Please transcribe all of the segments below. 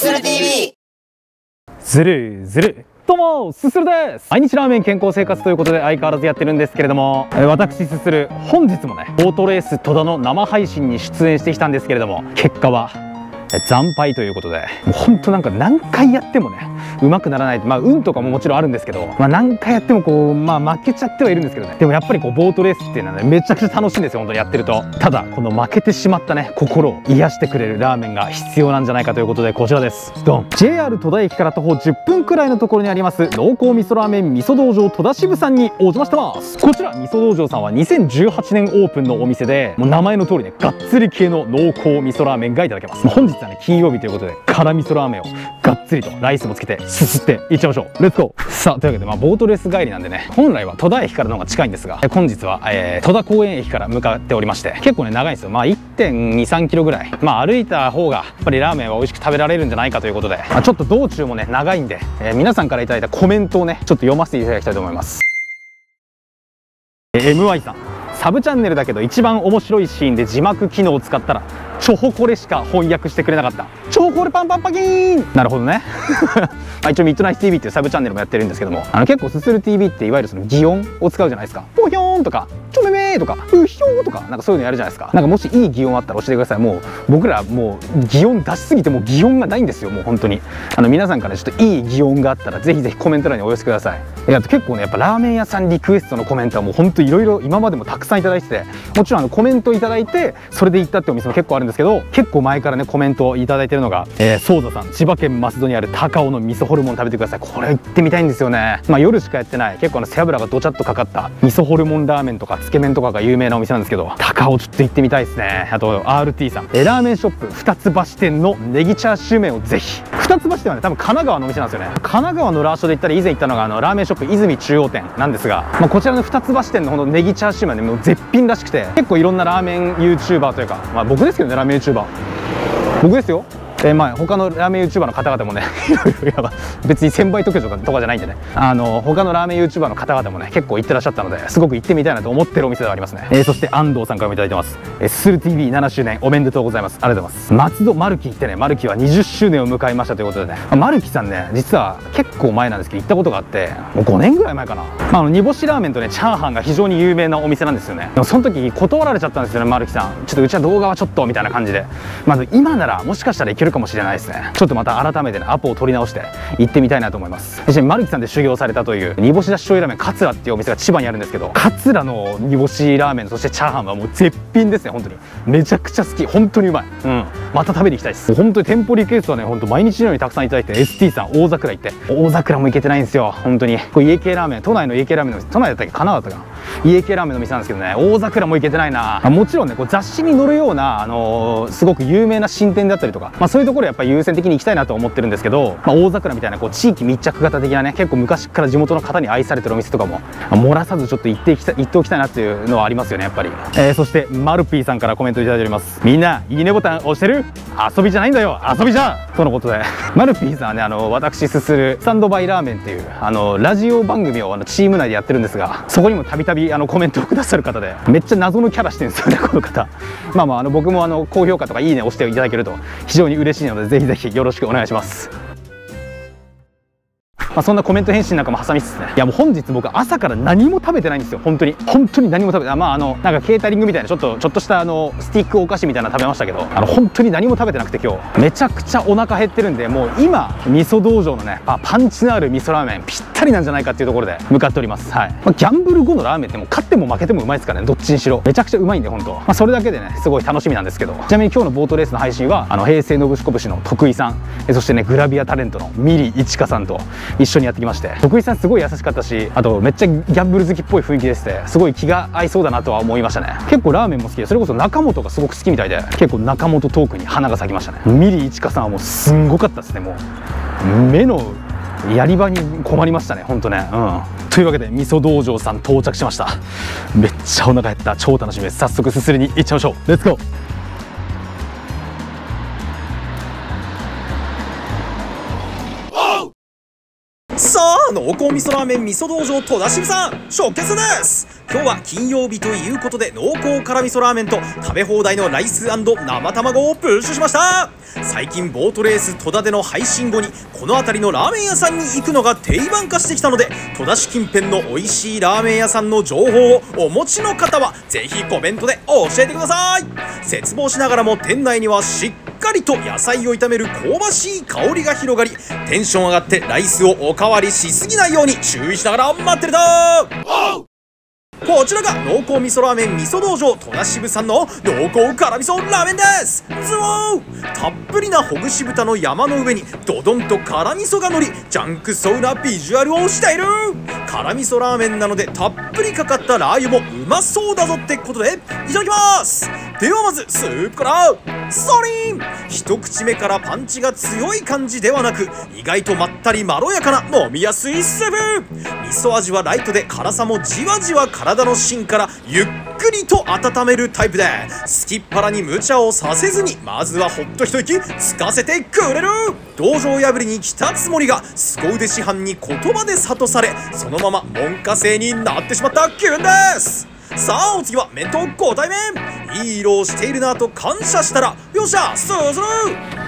する TV。 ずるずる。どうもすするです。毎日ラーメン健康生活ということで相変わらずやってるんですけれども、私すする本日もねオートレース戸田の生配信に出演してきたんですけれども、結果は惨敗ということで、もうほんとなんか何回やってもねうまくならない。まあ運とかももちろんあるんですけど、何回やってもこう負けちゃってはいるんですけどね。でもやっぱりこうボートレースっていうのはねめちゃくちゃ楽しいんですよ、本当にやってると。ただこの負けてしまったね心を癒してくれるラーメンが必要なんじゃないかということで、こちらです。ドン。 JR 戸田駅から徒歩10分くらいのところにあります濃厚味噌ラーメン味噌道場戸田支部さんにお邪魔してます。こちら味噌道場さんは2018年オープンのお店で、もう名前の通りねがっつり系の濃厚味噌ラーメンがいただけます。本日はね金曜日ということで辛味噌ラーメンをがっつりとライスもつけてすすっていっちゃいましょう。レッツゴー。さあというわけでボートレース帰りなんでね、本来は戸田駅からの方が近いんですが、本日は、戸田公園駅から向かっておりまして、結構ね長いんですよ。1.23 キロぐらい、歩いた方がやっぱりラーメンは美味しく食べられるんじゃないかということで、ちょっと道中もね長いんで、皆さんからいただいたコメントをねちょっと読ませていただきたいと思います。MY さん、サブチャンネルだけど一番面白いシーンで字幕機能を使ったらチョホコレしか翻訳してくれなかった。チョホコレパンパンパキーン。なるほどね一応ミッドナイト TV っていうサブチャンネルもやってるんですけども、結構すする TV っていわゆるその擬音を使うじゃないですか。ポヒョーンとかチョメメーとかウヒョーとかなんかそういうのやるじゃないですか。なんかもしいい擬音あったら教えてください。もう僕らもう擬音出しすぎてもう擬音がないんですよ、もう本当に。皆さんからちょっといい擬音があったらぜひぜひコメント欄にお寄せください。あと結構ねやっぱラーメン屋さんリクエストのコメントはもう本当いろいろ今までもたくさんいただいてて、もちろんコメントいただいてそれで行ったってお店も結構あるんですけど、結構前からねコメントをいただいてるのが、ソーダさん、千葉県増戸にある高尾の味噌ホルモン食べてください。これ行ってみたいんですよね。夜しかやってない結構背脂がドチャッとかかった味噌ホルモンラーメンとかつけ麺とかが有名なお店なんですけど、高尾ちょっと行ってみたいですね。あと RT さん、ラーメンショップ二つ橋店のネギチャーシュー麺をぜひ。二つ橋店はね多分神奈川のお店なんですよね。神奈川のラーショで行ったら以前行ったのがラーメンショップ泉中央店なんですが、こちらの二つ橋店のほんとネギチャーシュー麺はねもう絶品らしくて、結構いろんなラーメン YouTuber というか、僕ですけどね、ラーメン YouTuber 僕ですよ。他のラーメン YouTuber の方々もね別に1000倍特許とかじゃないんでね、他のラーメン YouTuber の方々もね結構行ってらっしゃったので、すごく行ってみたいなと思ってるお店ではありますね。そして安藤さんからもいただいてます。すする TV7 周年おめでとうございます。ありがとうございます。松戸マルキってね、マルキは20周年を迎えましたということでね、マルキさんね実は結構前なんですけど行ったことがあって、もう5年ぐらい前かな。煮干しラーメンとねチャーハンが非常に有名なお店なんですよね。でもその時断られちゃったんですよね、マルキさん。ちょっとうちは動画はちょっとみたいな感じで、まず今ならもしかしたらいけるかもしれないですね。ちょっとまた改めてねアポを取り直して行ってみたいなと思います。そしてマルキさんで修行されたという煮干しだし醤油ラーメン桂っていうお店が千葉にあるんですけど、桂の煮干しラーメンそしてチャーハンはもう絶品ですね。本当にめちゃくちゃ好き、本当にうまい。また食べに行きたいです。本当に店舗リクエストはね本当毎日のようにたくさんいただいて、 ST さん大桜行って、大桜も行けてないんですよ本当に。これ家系ラーメン、都内の家系ラーメンの都内だったっけ、神奈川だったかな、家系ラーメンの店なんですけどね、大桜も行けてないな。もちろんねこう雑誌に載るようなすごく有名な新店だったりとか、そういうところやっぱり優先的に行きたいなと思ってるんですけど、大桜みたいなこう地域密着型的なね結構昔から地元の方に愛されてるお店とかも漏らさずちょっと行っておきたいなっていうのはありますよねやっぱり。そしてマルピーさんからコメントいただいております。みんないいねボタン押してる？遊びじゃないんだよ、遊びじゃんとのことでマルピーさんはね私すするスタンドバイラーメンっていうラジオ番組をチーム内でやってるんですが、そこにもたびたびコメントをくださる方で、めっちゃ謎のキャラしてるんですよねこの方。僕も高評価とかいいね押していただけると非常に嬉しいので、ぜひぜひよろしくお願いします。そんなコメント返信なんかも挟みつつね、いやもう本日僕朝から何も食べてないんですよ本当に何も食べてない。なんかケータリングみたいなちょっとしたスティックお菓子みたいなの食べましたけど、本当に何も食べてなくて、今日めちゃくちゃお腹減ってるんで、もう今味噌道場のねパンチのある味噌ラーメンぴったりなんじゃないかっていうところで向かっております。はい。ギャンブル後のラーメンってもう勝っても負けてもうまいですからね、どっちにしろめちゃくちゃうまいんで本当。それだけでねすごい楽しみなんですけど、ちなみに今日のボートレースの配信は平成のぶしこ節の徳井さん、そしてねグラビアタレントのミリいちかさんと一緒にやってきまして、徳井さんすごい優しかったし、あとめっちゃギャンブル好きっぽい雰囲気でして、すごい気が合いそうだなとは思いましたね。結構ラーメンも好きで、それこそ中本がすごく好きみたいで、結構中本トークに花が咲きましたね。ミリいちかさんはもうすんごかったですね。もう目のやり場に困りましたね本当ね。というわけで味噌道場さん到着しました。めっちゃお腹減った、超楽しみです。早速すすりに行っちゃいましょう。レッツゴー。 さあ濃厚厚味噌ラーメン味噌道場戸田支部さん出血です。今日は金曜日ということで濃厚辛味噌ラーメンと食べ放題のライス&生卵をプッシュしました。最近ボートレース戸田での配信後にこの辺りのラーメン屋さんに行くのが定番化してきたので、戸田市近辺の美味しいラーメン屋さんの情報をお持ちの方はぜひコメントで教えてください。切望しながらも店内にはしっかりと野菜を炒める香ばしい香りが広がり、テンション上がってライスをおかわりしすぎないように注意しながら待ってるだ。こちらが濃厚味噌ラーメン味噌道場戸田支部さんの濃厚辛味噌ラーメンです。ズワー、たっぷりなほぐし豚の山の上にドドンと辛味噌がのり、ジャンクそうなビジュアルをしている。辛味噌ラーメンなのでたっぷりかかったラー油もうまそうだぞってことでいただきます。ではまずスープからソリン。一口目からパンチが強い感じではなく、意外とまったりまろやかな飲みやすいスープ。味噌味はライトで辛さもじわじわ体の芯からゆっくりと温めるタイプで、すきっ腹に無茶をさせずにまずはほっと一息つかせてくれる。道場破りに来たつもりが凄腕師範に言葉で諭され、そのまま門下生になってしまった気分です。さあお次は麺とご対面。いい色をしているなと感謝したら、よっしゃスーズル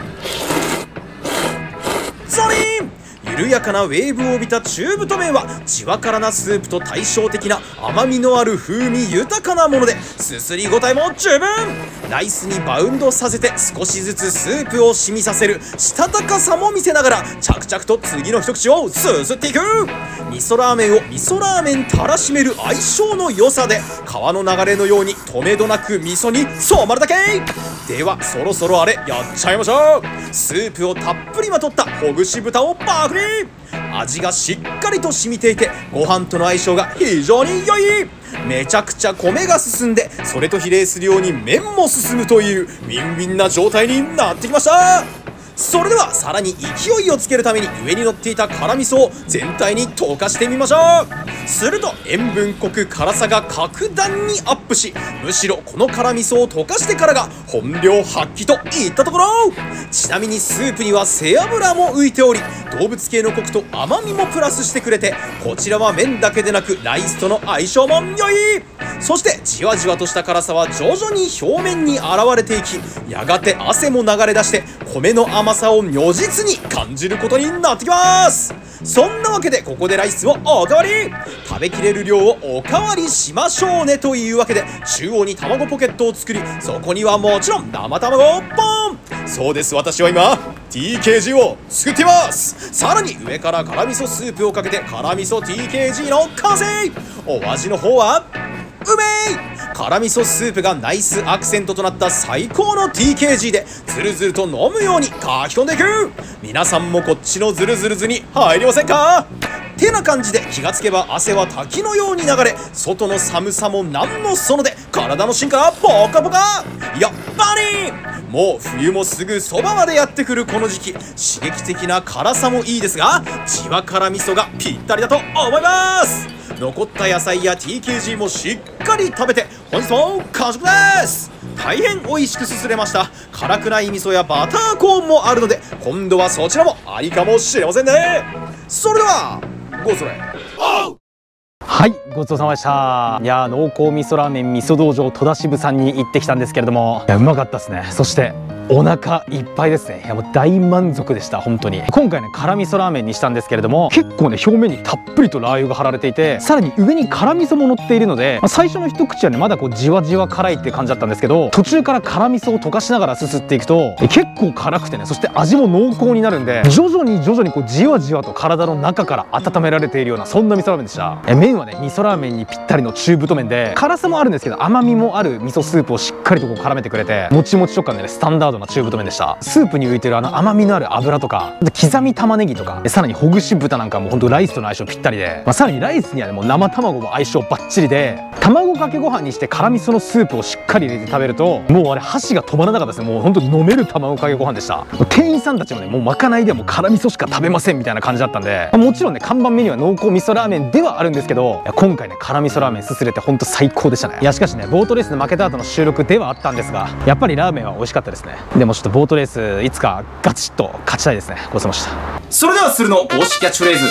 ゾリン。緩やかなウェーブを帯びた中太麺はじわ辛なスープと対照的な甘みのある風味豊かなもので、すすり応えも十分。ライスにバウンドさせて少しずつスープを染みさせるしたたかさも見せながら、着々と次の一口をすすっていく。味噌ラーメンを味噌ラーメンたらしめる相性の良さで、川の流れのように止めどなく味噌に染まるだけ。ではそろそろあれやっちゃいましょう。スープをたっぷりまとったほぐし豚をパクリ。味がしっかりと染みていてご飯との相性が非常に良い。めちゃくちゃ米が進んで、それと比例するように麺も進むというウィンウィンな状態になってきました。それではさらに勢いをつけるために上に乗っていた辛味噌を全体に溶かしてみましょう。すると塩分濃く辛さが格段にアップし、むしろこの辛味噌を溶かしてからが本領発揮といったところ。ちなみにスープには背脂も浮いており、動物系のコクと甘みもプラスしてくれて、こちらは麺だけでなくライスとの相性も良い。そしてじわじわとした辛さは徐々に表面に現れていき、やがて汗も流れ出して米の甘さを如実に感じることになってきます。そんなわけでここでライスをおかわり。食べきれる量をおかわりしましょうねというわけで、中央に卵ポケットを作り、そこにはもちろん生卵をポン。そうです、私は今 TKG を作っています。さらに上から辛味噌スープをかけて辛味噌 TKG の完成。お味の方はうめい。辛味噌スープがナイスアクセントとなった最高の TKG でズルズルと飲むように書き込んでいく。皆さんもこっちのズルズルズに入りませんか。てな感じで気がつけば汗は滝のように流れ、外の寒さもなんのそので体の芯からポカポカ。やっぱりもう冬もすぐそばまでやってくるこの時期、刺激的な辛さもいいですが、じわ辛味噌がぴったりだと思います。残った野菜や TKG もしっかり食べて本日も完食です。大変美味しくすすれました。辛くない味噌やバターコーンもあるので、今度はそちらもありかもしれませんね。それではごそれ。 はい、ごちそうさまでした。いやー、濃厚味噌ラーメン味噌道場戸田支部さんに行ってきたんですけれども、いやうまかったですね。そしてお腹いっぱいですね。いやもう大満足でした。本当に今回ね辛味噌ラーメンにしたんですけれども、結構ね表面にたっぷりとラー油が張られていて、さらに上に辛味噌も乗っているので、最初の一口はねまだこうじわじわ辛いって感じだったんですけど、途中から辛味噌を溶かしながらすすっていくと結構辛くてね、そして味も濃厚になるんで、徐々にこうじわじわと体の中から温められているような、そんな味噌ラーメンでした。麺はね味噌ラーメンにぴったりの中太麺で、辛さもあるんですけど甘みもある味噌スープをしっかりとこう絡めてくれて、もちもち食感でねスタンダードな中太麺でした。スープに浮いてる甘みのある油とか刻み玉ねぎとか、さらにほぐし豚なんかもほんとライスとの相性ぴったりで、さらにライスにはねもう生卵も相性バッチリで、卵かけご飯にして辛味噌のスープをしっかり入れて食べると、もうあれ箸が止まらなかったですね。もうほんと飲める卵かけご飯でした。店員さんたちもねもうまかないではもう辛味噌しか食べませんみたいな感じだったんで、もちろんね看板メニューは濃厚味噌ラーメンではあるんですけど、今回ね辛味噌ラーメンすすれてほんと最高でしたね。いやしかしねボートレースで負けた後の収録ではあったんですが、やっぱりラーメンは美味しかったですね。でもちょっとボートレースいつかガチッと勝ちたいですね。ごちそうさまでした。 それではするの公式キャッチフレーズ、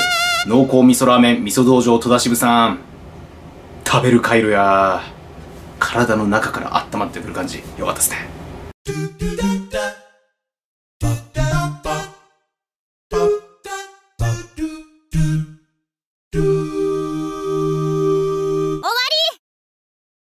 濃厚味噌ラーメン味噌道場戸田渋さん、食べるカイロや体の中から温まってくる感じ、よかったですね。 do